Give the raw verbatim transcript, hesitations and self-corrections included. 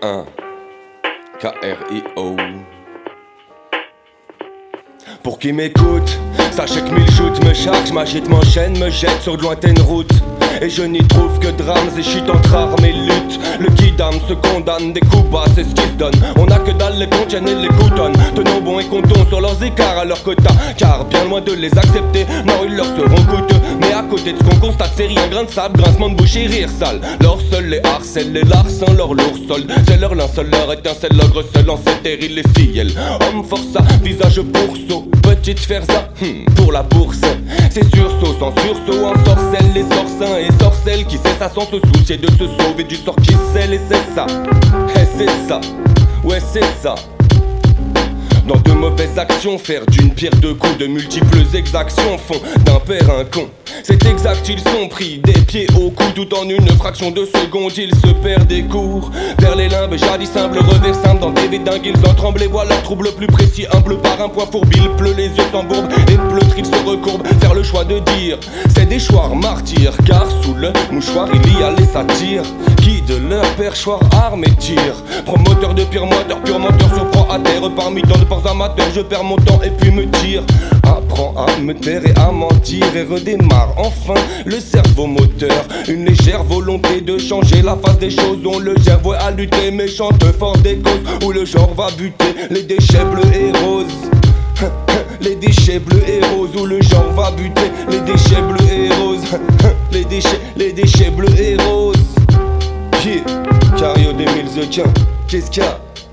un K R I O. Pour qui m'écoute, sachez que mille shoots me chargent, m'agite, m'enchaîne, me jette sur de lointaines routes. Et je n'y trouve que drames et chute entre armes et lutte. Le kidam se condamne, des coups bas, c'est ce qui se donne. On a que dalle, les contiennent et les coutonnent. Tenons bon et comptons sur leurs écarts à leur quota, car bien loin de les accepter, non ils leur seront coûteux. Mais à côté de ce qu'on constate, c'est rien, grain de sable, grincement de bouche et rire sale. Leur seul les harcèlent, les larcins, leur lourd solde. C'est leur linceul, leur étincelle, leur seul en cette terrible les ciels. Homme forçat, visage pourceau, petite ferza, hmm, pour la bourse. C'est sursaut, sans sursaut, en sorcelle, les sorcins et sorcelles qui cessent à sans se soucier de se sauver du sort qui scelle. Et c'est ça, et c'est ça, ouais c'est ça. Dans de mauvaises actions, faire d'une pierre deux coups, de multiples exactions font d'un père un con. C'est exact, ils sont pris des pieds au cou, tout en une fraction de seconde, ils se perdent des cours. Vers les limbes, jadis simples, revers simples, dans des vides dingues, ils en tremblent et voient leur trouble plus précis. Humble par un point fourbe, il pleut, les yeux s'embourbent et pleutre, ils se recourbent. Faire le choix de dire, c'est des choix martyrs, car sous le mouchoir, il y a les satires qui de leur perchoir arme et tire. Promoteur de pire moteur, pur menteur, surprend à terre parmi tant de ports amateurs. Je perds mon temps et puis me tire. Apprends à me taire et à mentir et redémarre enfin le cerveau moteur. Une légère volonté de changer la face des choses. On le gère, voit à lutter, méchante force des causes où le genre va buter les déchets bleus et roses. Les déchets bleus et roses où le genre va buter les déchets bleus et roses. Les déchets, les déchets bleus et roses. Yeah, Cario deux mille quinze, qu'est-ce qu'il y a?